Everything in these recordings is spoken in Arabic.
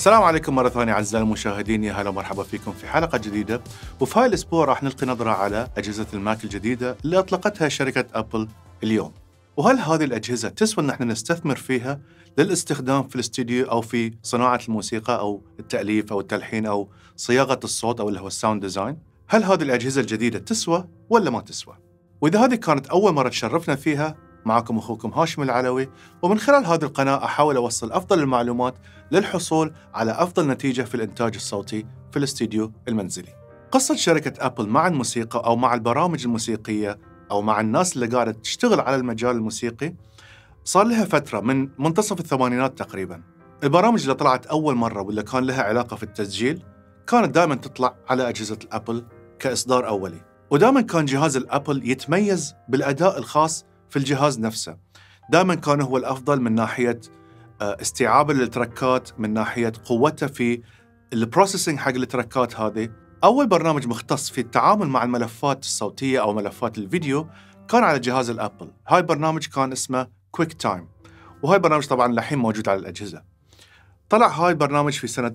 السلام عليكم مرة ثانية أعزائي المشاهدين، يا هلا ومرحبا فيكم في حلقة جديدة. وفي هاي الأسبوع راح نلقي نظرة على أجهزة الماك الجديدة اللي أطلقتها شركة أبل اليوم. وهل هذه الأجهزة تسوى أن احنا نستثمر فيها للاستخدام في الاستوديو أو في صناعة الموسيقى أو التأليف أو التلحين أو صياغة الصوت أو اللي هو الساوند ديزاين؟ هل هذه الأجهزة الجديدة تسوى ولا ما تسوى؟ وإذا هذه كانت أول مرة تشرفنا فيها، معكم أخوكم هاشم العلوي، ومن خلال هذه القناة أحاول أوصل أفضل المعلومات للحصول على أفضل نتيجة في الإنتاج الصوتي في الاستديو المنزلي. قصة شركة أبل مع الموسيقى أو مع البرامج الموسيقية أو مع الناس اللي قاعدة تشتغل على المجال الموسيقي صار لها فترة من منتصف الثمانينات تقريباً. البرامج اللي طلعت أول مرة واللي كان لها علاقة في التسجيل كانت دائماً تطلع على أجهزة الأبل كإصدار أولي، ودائماً كان جهاز الأبل يتميز بالأداء الخاص في الجهاز نفسه. دائماً كان هو الأفضل من ناحية استيعابه للتركات، من ناحية قوته في البروسيسنج حق التركات هذه. أول برنامج مختص في التعامل مع الملفات الصوتية أو ملفات الفيديو كان على جهاز الأبل. هاي البرنامج كان اسمه كويك تايم، وهاي البرنامج طبعاً الحين موجود على الأجهزة. طلع هاي البرنامج في سنة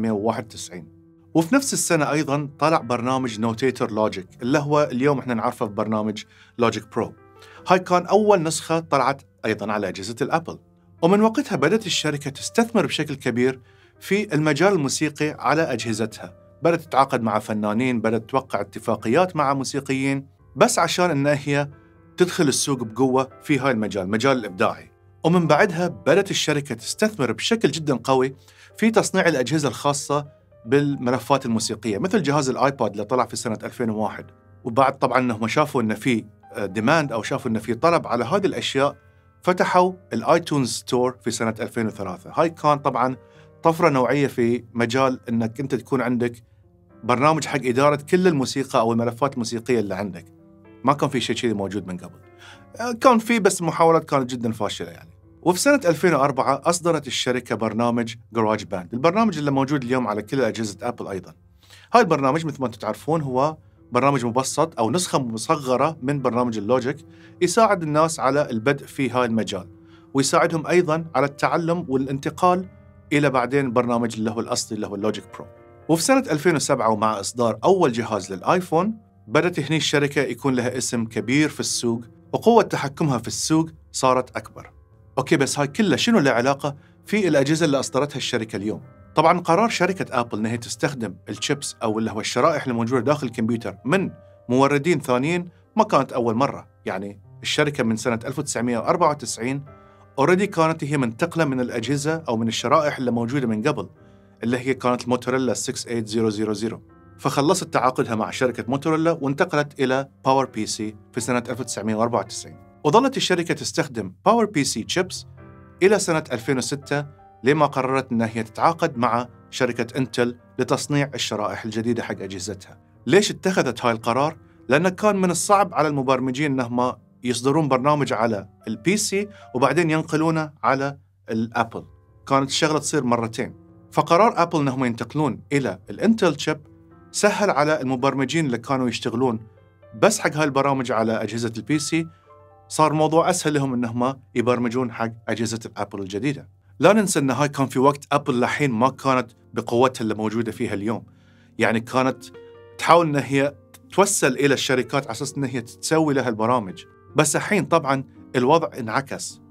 1991، وفي نفس السنة أيضاً طلع برنامج نوتيتر لوجيك اللي هو اليوم احنا نعرفه ببرنامج لوجيك برو. هاي كان أول نسخة طلعت أيضاً على أجهزة الأبل، ومن وقتها بدأت الشركة تستثمر بشكل كبير في المجال الموسيقي على أجهزتها. بدأت تتعاقد مع فنانين، بدأت توقع اتفاقيات مع موسيقيين بس عشان أن هي تدخل السوق بقوة في هاي المجال، المجال الإبداعي. ومن بعدها بدأت الشركة تستثمر بشكل جداً قوي في تصنيع الأجهزة الخاصة بالملفات الموسيقية، مثل جهاز الآيباد اللي طلع في سنة 2001. وبعد طبعاً أنهم شافوا أن في ديماند أو شافوا أن في طلب على هذه الأشياء، فتحوا الايتونز ستور في سنة 2003. هاي كان طبعاً طفرة نوعية في مجال أنك أنت تكون عندك برنامج حق إدارة كل الموسيقى أو الملفات الموسيقية اللي عندك. ما كان في شيء كذي موجود من قبل، كان في بس محاولات كانت جداً فاشلة يعني. وفي سنة 2004 أصدرت الشركة برنامج جراج باند، البرنامج اللي موجود اليوم على كل أجهزة أبل أيضاً. هاي البرنامج مثل ما أنتم تعرفون هو برنامج مبسط أو نسخة مصغرة من برنامج اللوجيك، يساعد الناس على البدء في هاي المجال، ويساعدهم أيضاً على التعلم والانتقال إلى بعدين البرنامج اللي هو الأصلي اللي هو اللوجيك برو. وفي سنة 2007 ومع إصدار أول جهاز للآيفون بدأت هني الشركة يكون لها اسم كبير في السوق، وقوة تحكمها في السوق صارت أكبر. أوكي، بس هاي كلها شنو له علاقة في الأجهزة اللي أصدرتها الشركة اليوم؟ طبعاً قرار شركة أبل أنها تستخدم الشيبس أو اللي هو الشرائح الموجودة داخل الكمبيوتر من موردين ثانيين ما كانت أول مرة. يعني الشركة من سنة 1994 أوريدي كانت هي منتقلة من الأجهزة أو من الشرائح اللي موجودة من قبل، اللي هي كانت موتوريلا 68000. فخلصت تعاقدها مع شركة موتوريلا وانتقلت إلى باور بي سي في سنة 1994، وظلت الشركة تستخدم باور بي سي شيبس إلى سنة 2006 لما قررت أنها هي تتعاقد مع شركة انتل لتصنيع الشرائح الجديدة حق أجهزتها. ليش اتخذت هاي القرار؟ لأنه كان من الصعب على المبرمجين أنهم يصدرون برنامج على البي سي وبعدين ينقلونه على الأبل، كانت الشغلة تصير مرتين. فقرار أبل أنهم ينتقلون إلى الانتل شيب سهل على المبرمجين اللي كانوا يشتغلون بس حق هاي البرامج على أجهزة البي سي، صار موضوع أسهل لهم أنهم يبرمجون حق أجهزة الأبل الجديدة. لا ننسى أن هاي كان في وقت أبل لحين ما كانت بقوتها اللي موجودة فيها اليوم، يعني كانت تحاول أن هي توصل إلى الشركات على أساس أن هي تسوي لها البرامج. بس الحين طبعاً الوضع انعكس،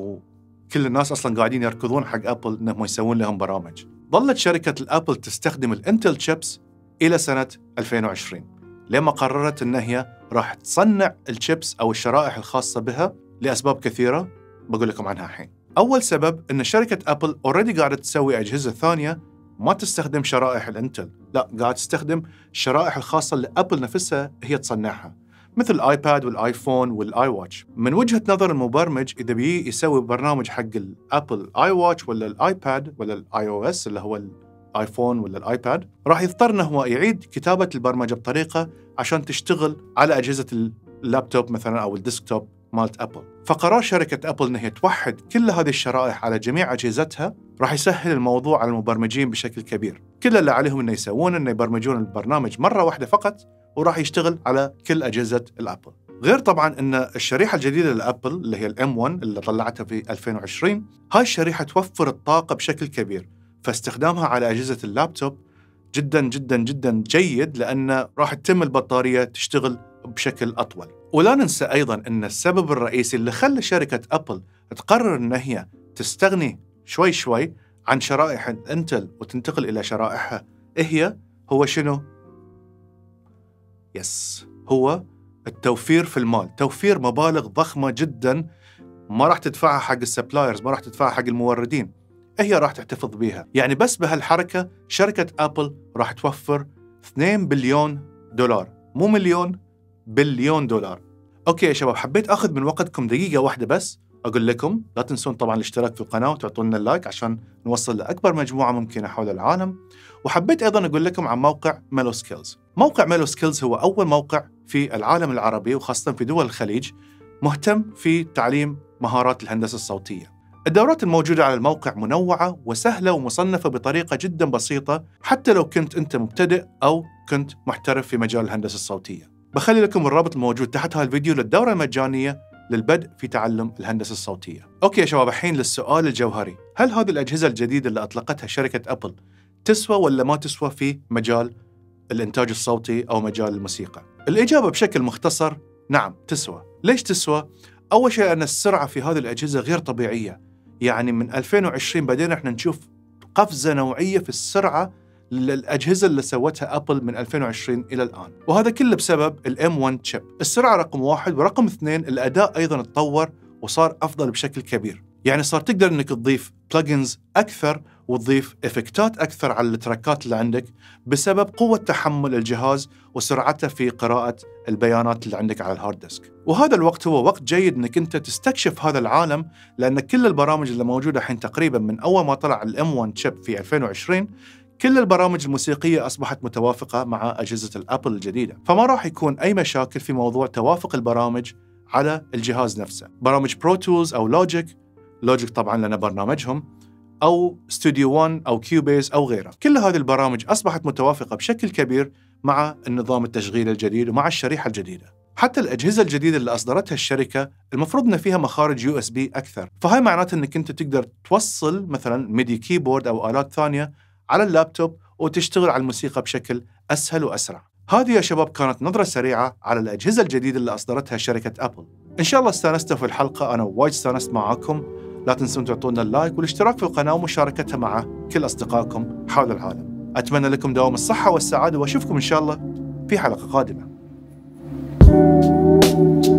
وكل الناس أصلاً قاعدين يركضون حق أبل أنهم يسوون لهم برامج. ظلت شركة الأبل تستخدم الانتل شيبس إلى سنة 2020 لما قررت أن هي راح تصنع الشيبس أو الشرائح الخاصة بها لأسباب كثيرة بقول لكم عنها الحين. أول سبب أن شركة أبل أوريدي قاعدة تسوي أجهزة ثانية ما تستخدم شرائح الانتل، لا قاعدة تستخدم الشرائح الخاصة اللي أبل نفسها هي تصنعها، مثل الآيباد والآيفون والآي واتش. من وجهة نظر المبرمج إذا بيه يسوي برنامج حق الأبل آي واتش ولا الآيباد ولا الآي أو إس اللي هو الآيفون ولا الآيباد، راح يضطر أنه هو يعيد كتابة البرمجة بطريقة عشان تشتغل على أجهزة اللابتوب مثلا أو الديسكتوب مالت أبل. فقرار شركة أبل أنها توحد كل هذه الشرائح على جميع أجهزتها راح يسهل الموضوع على المبرمجين بشكل كبير. كل اللي عليهم أنه يسوون أنه يبرمجون البرنامج مرة واحدة فقط وراح يشتغل على كل أجهزة الأبل. غير طبعاً أن الشريحة الجديدة للأبل اللي هي الM1 اللي طلعتها في 2020، هاي الشريحة توفر الطاقة بشكل كبير، فاستخدامها على أجهزة اللابتوب جدا جدا جدا جيد، لأن راح تتم البطارية تشتغل بشكل أطول. ولا ننسى أيضا أن السبب الرئيسي اللي خلى شركة أبل تقرر أن هي تستغني شوي شوي عن شرائح انتل وتنتقل إلى شرائحها هو شنو؟ هو التوفير في المال، توفير مبالغ ضخمة جدا ما راح تدفعها حق السبلايرز، ما راح تدفعها حق الموردين، هي راح تحتفظ بيها. يعني بس بهالحركة شركة أبل راح توفر 2 بليون دولار، مو مليون، بليون دولار. أوكي يا شباب، حبيت أخذ من وقتكم دقيقة واحدة بس أقول لكم لا تنسون طبعا الاشتراك في القناة وتعطونا اللايك عشان نوصل لأكبر مجموعة ممكنة حول العالم. وحبيت أيضا أقول لكم عن موقع ميلو سكيلز. موقع ميلو سكيلز هو أول موقع في العالم العربي وخاصة في دول الخليج مهتم في تعليم مهارات الهندسة الصوتية. الدورات الموجودة على الموقع منوعة وسهلة ومصنفة بطريقة جدا بسيطة، حتى لو كنت أنت مبتدئ أو كنت محترف في مجال الهندسة الصوتية. بخلي لكم الرابط الموجود تحت هذا الفيديو للدورة المجانية للبدء في تعلم الهندسة الصوتية. أوكي يا شباب، الحين للسؤال الجوهري، هل هذه الأجهزة الجديدة اللي أطلقتها شركة أبل تسوى ولا ما تسوى في مجال الإنتاج الصوتي أو مجال الموسيقى؟ الإجابة بشكل مختصر نعم تسوى. ليش تسوى؟ أول شيء أن السرعة في هذه الأجهزة غير طبيعية. يعني من 2020 بدينا احنا نشوف قفزة نوعية في السرعة للأجهزة اللي سوتها أبل من 2020 إلى الآن، وهذا كله بسبب الM1 شيب. السرعة رقم 1، ورقم 2 الأداء أيضا تطور وصار أفضل بشكل كبير. يعني صار تقدر أنك تضيف بلجنز أكثر وتضيف إفكتات أكثر على التراكات اللي عندك بسبب قوة تحمل الجهاز وسرعته في قراءة البيانات اللي عندك على الهارد ديسك. وهذا الوقت هو وقت جيد أنك أنت تستكشف هذا العالم، لأن كل البرامج اللي موجودة الحين تقريبا من أول ما طلع الM1 شيب في 2020 كل البرامج الموسيقية أصبحت متوافقة مع أجهزة الأبل الجديدة، فما راح يكون أي مشاكل في موضوع توافق البرامج على الجهاز نفسه. برامج برو تولز أو لوجيك طبعا لنا برنامجهم، أو ستوديو 1 أو كيوبيز أو غيره، كل هذه البرامج أصبحت متوافقة بشكل كبير مع النظام التشغيل الجديد ومع الشريحة الجديدة. حتى الأجهزة الجديدة اللي أصدرتها الشركة المفروض أن فيها مخارج USB أكثر، فهاي معناته أنك أنت تقدر توصل مثلا ميدي كيبورد أو آلات ثانية على اللابتوب وتشتغل على الموسيقى بشكل أسهل وأسرع. هذه يا شباب كانت نظرة سريعة على الأجهزة الجديدة اللي أصدرتها شركة أبل. إن شاء الله استانستوا في الحلقة، أنا وايد استانست معاكم. لا تنسون تعطونا اللايك والاشتراك في القناة ومشاركتها مع كل أصدقائكم حول العالم. أتمنى لكم دوام الصحة والسعادة، وأشوفكم إن شاء الله في حلقة قادمة.